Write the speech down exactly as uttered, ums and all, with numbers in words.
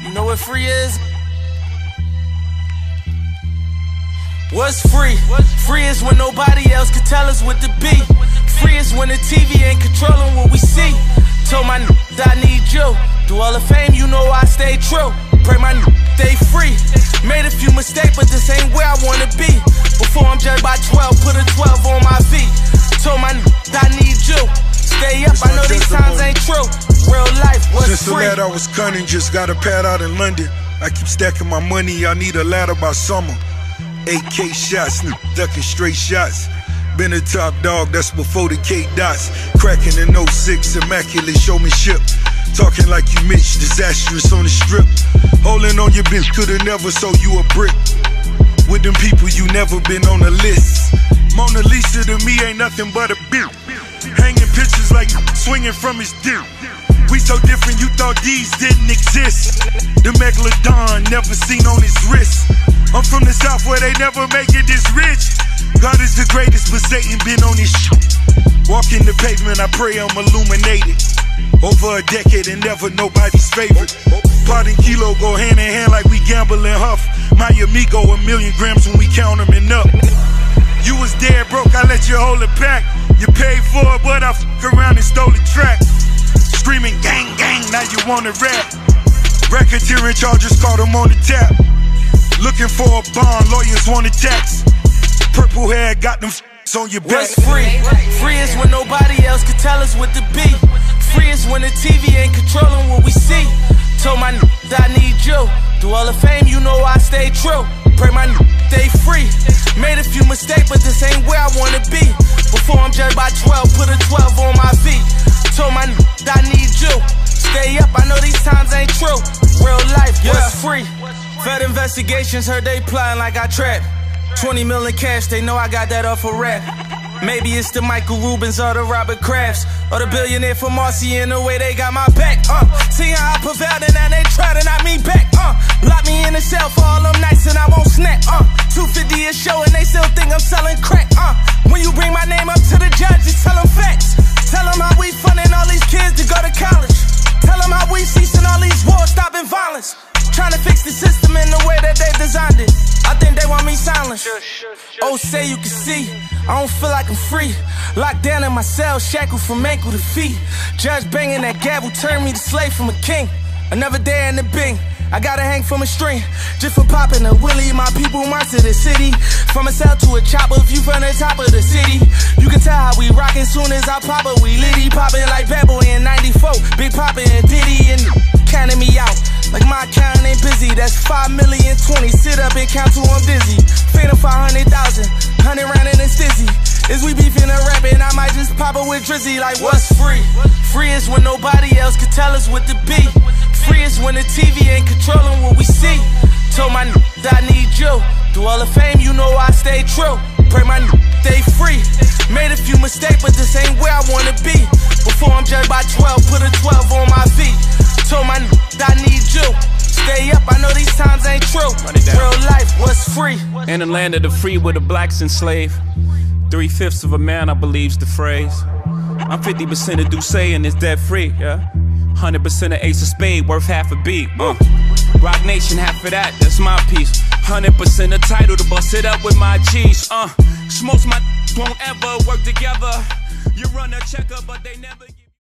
You know what free is? What's free? Free is when nobody else can tell us what to be. Free is when the T V ain't controlling what we see. Told my n that I need you. Through all the fame, you know I stay true. Pray my n stay free. Made a few mistakes, but this ain't where I wanna be. Before I'm judged by twelve, put a twelve on my feet. Told my n that I need you. Stay up, I know these times ain't true. Real life was free. Since the lad I was cunning, just got a pad out in London. I keep stacking my money, I need a ladder by summer. eight K shots, ducking straight shots. Been a top dog, that's before the K dots. Cracking in oh six, immaculate showmanship. Talking like you Mitch, disastrous on the strip. Holding on your bitch, could've never sold you a brick. With them people, you never been on the list. Mona Lisa to me ain't nothing but a bitch. Hanging pictures like swinging from his dick. We so different, you thought these didn't exist. The Megalodon never seen on his wrist. I'm from the south where they never make it this rich. God is the greatest, but Satan been on his shit. Walking the pavement, I pray I'm illuminated. Over a decade and never nobody's favorite. Pot and kilo go hand in hand like we gamble and huff. My amigo a million grams when we count them and up. You was dead broke, I let you hold it back. You paid for it, but I f***ed around and stole the track. Screaming gang gang, now you wanna rap. Racketeering charges, caught him on the tap. Looking for a bond, lawyers want a tax. Purple hair got them f***s on your back. What's free? Free is when nobody else can tell us what to be. Free is when the T V ain't controlling what we see. Told my n that I need you. Through all the fame, you know I stay true. Pray my n stay free. Made a few mistakes, but this ain't where I wanna be. Before I'm judged by twelve, put a twelve on my feet. Told my n that I need you. Stay up, I know these times ain't true. Real life, yeah. What's free? Fed investigations, heard they plotting like I trap. twenty million cash, they know I got that off a rap. Maybe it's the Michael Rubens or the Robert Krafts, or the billionaire from Marcy in the way they got my back. Uh, see how I prevailed and now they try to knock me back. Uh, lock me in the cell for all them nights and I won't snap. Uh, two fifty a show and they still think I'm selling crack. Uh, when you bring my name up to the judge, just tell them facts. Tell them how we funding all these kids to go to college. Tell them how we ceasing all these wars, stopping violence. Trying to fix the system in the way that they designed it. I think they want me silenced. Oh, say you can see, I don't feel like I'm free. Locked down in my cell, shackled from ankle to feet. Judge banging that gavel, turned me to slave from a king. Another day in the Bing, I gotta hang from a string. Just for popping a willy, my people march to the city. From a cell to a chopper, view from the top of the city. You can tell how we rockin' soon as I pop it. We litty poppin' like Bad Boy in ninety-four. Big Poppin' and Diddy and counting me out. Like my account ain't busy, that's five million twenty. Sit up and count till I'm dizzy. Fade five hundred thousand, hundred round and it's dizzy. Is we beefing and rapping, I might just pop it with Drizzy. Like what's free? Free is when nobody else can tell us what to be. Free is when the T V ain't controlling what we see. Told my n that I need you. Through all the fame, you know I stay true. Pray my n stay free. Made a few mistakes, but this ain't where I wanna be. Before I'm judged by twelve, put a twelve on my feet. Told my n that I need you. Stay up, I know these times ain't true. Real life was free. In the land of the free where the blacks enslaved. Three-fifths of a man, I believe's the phrase. I'm fifty percent of Duce and it's dead free, yeah. one hundred percent of Ace of Spade, worth half a beat, uh. Rock Nation, half of that, that's my piece. one hundred percent of title to bust it up with my G's, uh. Smokes my won't ever work together. You run a checker, but they never give